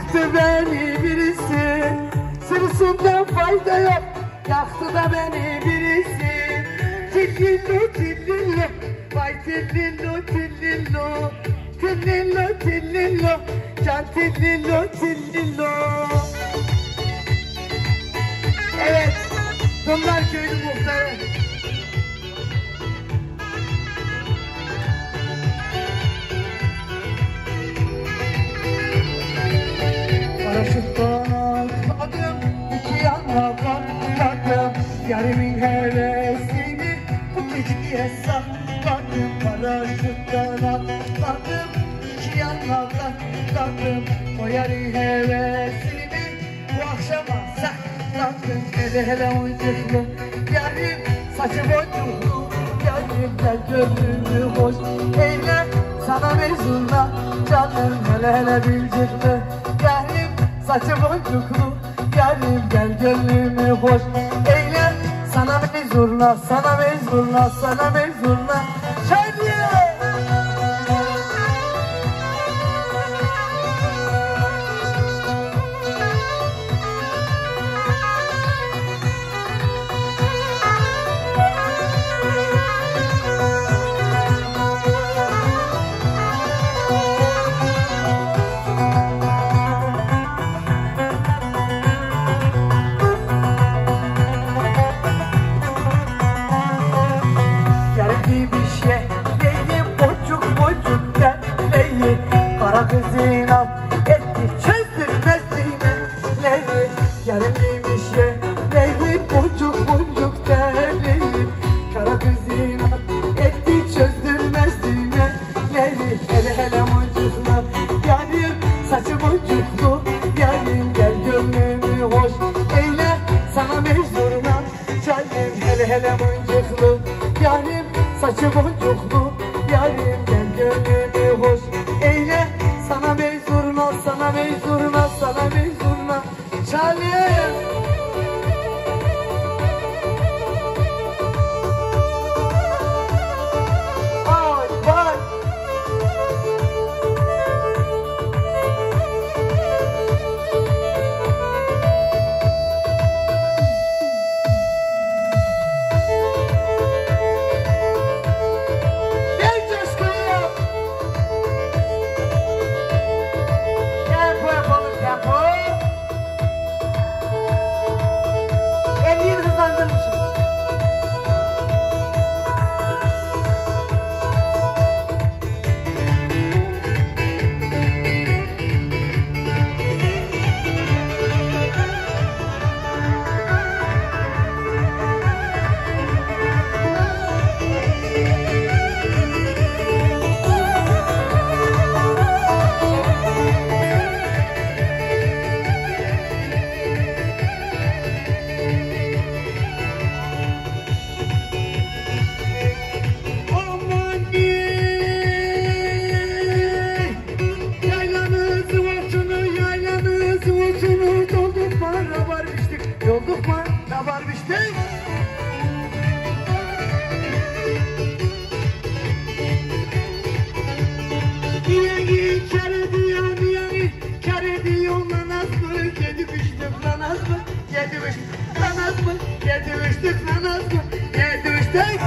Yaktı beni birisi, sırasından fayda yok. Yaktı da beni birisi. Tillillo tillillo, vay tillillo tillillo, tillillo tillillo, can tillillo tillillo. Evet, Dumlar Köyü muhtarı. Paraşütten atladım, iki yana katladım. Yarimin hevesini bu geceye sakladım. Paraşütten atladım, iki yana katladım. O yarim hevesini bu akşama sakladım. Hele hele oyuncaklı yarim, saçı boncuklu yarim, gel gönlümü hoş eyle. Sana mezunla canım, hele hele bilcikli yarim, saçı boncuklu yarim, gel gönlümü hoş eyle. Sana mezurla, sana mezurla, sana mezurla şadiye. Kızın al etti çözdürmez dinleri. Yarımlıymış ye neydi boncuk boncuk derleri. Kara kızın al etti çözdürmez dinleri. Hele hele boncuklar yarim, saçı boncuklu yarim, gel gönlümü hoş eyle. Sana mezurla canım, hele hele boncuklu yarim, saçı boncuklu yarim, gel gönlümü hoş eyle. Sana mezuruna, sana mezuruna, sana mezuruna çalayım. Ay vay. Yolduk mu? Ne varmıştık? Yangi kar ediyor, yangi kar ediyor. Lan az mı? Yedi düştük lan az mı? Yedi düştük lan az mı? Yedi düştük lan az mı? Yedi düştük.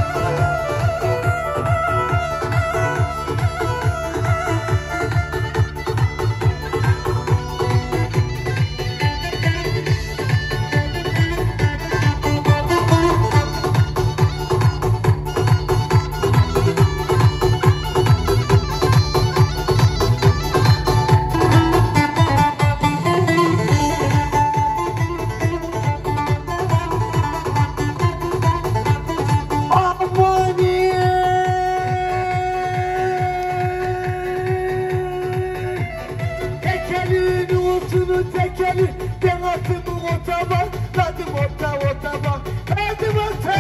Tekeli ben atımı ota bak, tadım ota ota bak, tadım ota.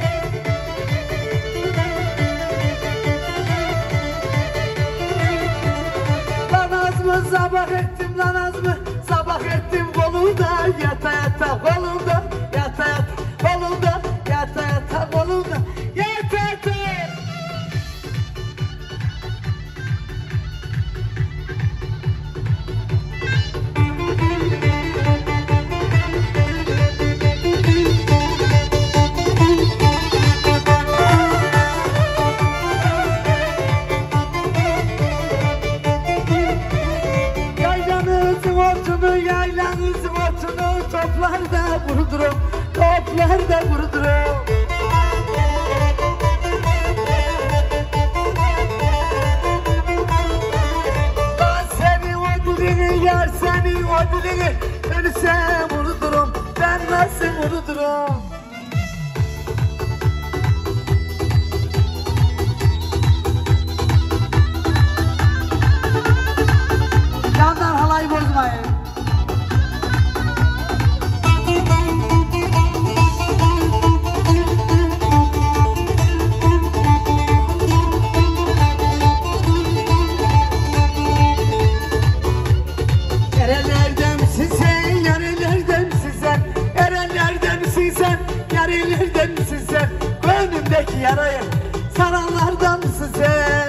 Lan az mı sabah ettim, lan az mı sabah ettim kolunda, yata yata kolunda, yata yata kolunda, yata yata kolunda, yata yata. yalnız otunu toplarda vurdurum, toplarda vurdurum. Ben senin o dilini, yar senin o dilini ölsem unuturum, ben nasıl unuturum? Yandan halayı bozmayın. Erenlerden misin sen, yarelerden misin sen? Erenlerden misin sen, yarelerden misin sen? Gönlümdeki yarayı saranlardan mısın sen?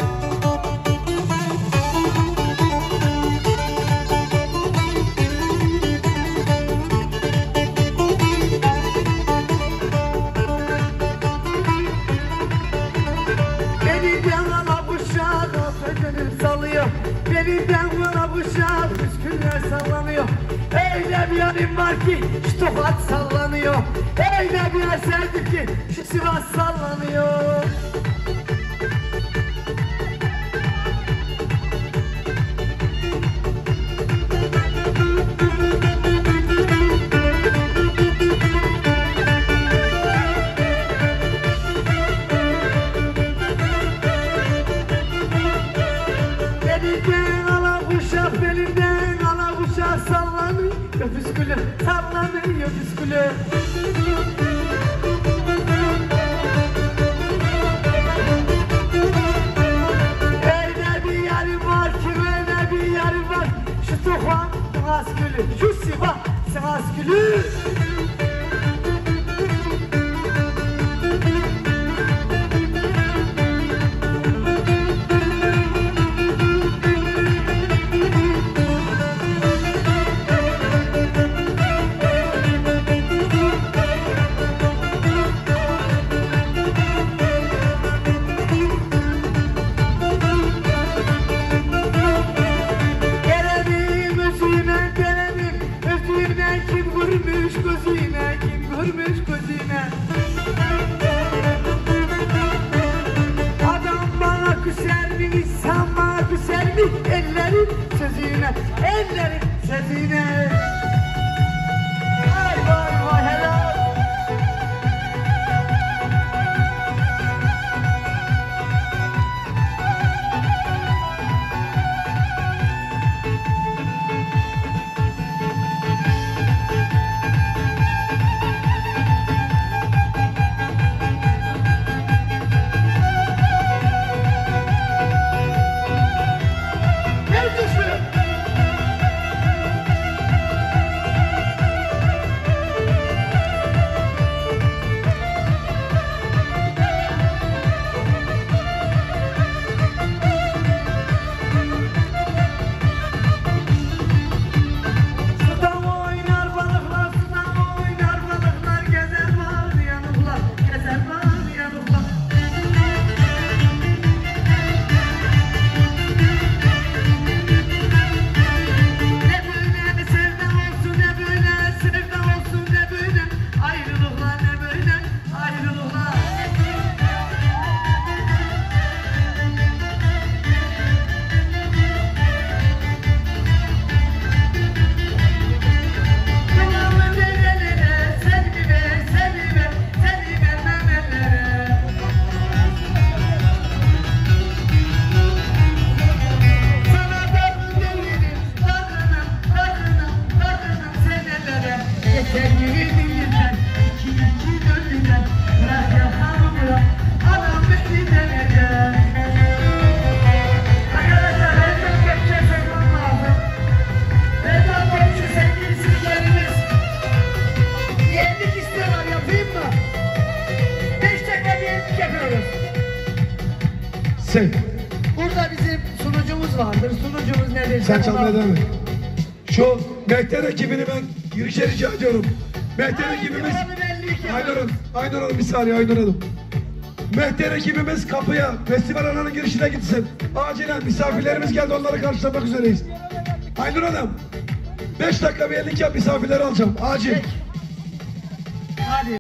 Elimden bana bıçak püsküller sallanıyor. Öyle bir yanım var ki şu Tokat sallanıyor. Öyle bir eserdir ki şu Sivas sallanıyor. Belimden ana kuşağı sallanıyor, püskülü sallanıyor püskülü. Öyle bir yerim var ki, öyle bir yerim var. Şu Tokat Sivas Gülü, şu Sivas Sivas Gülü. Ellerin sözüne, ellerin sözüne. Vay vay vay helal. Sen. Burada bizim sunucumuz vardır. Sunucumuz nedir? Sen çalmaya devam et. Şu Mehter ekibini ben girişe rica ediyorum. Mehter ekibimiz... Aynur Hanım bir saniye Aynur Hanım. Mehter ekibimiz kapıya, festival alanının girişine gitsin. Acilen misafirlerimiz geldi, onları karşılamak üzereyiz. Aynur Hanım, 5 dakika bir ellik yap, misafirleri alacağım. Acil. Hadi.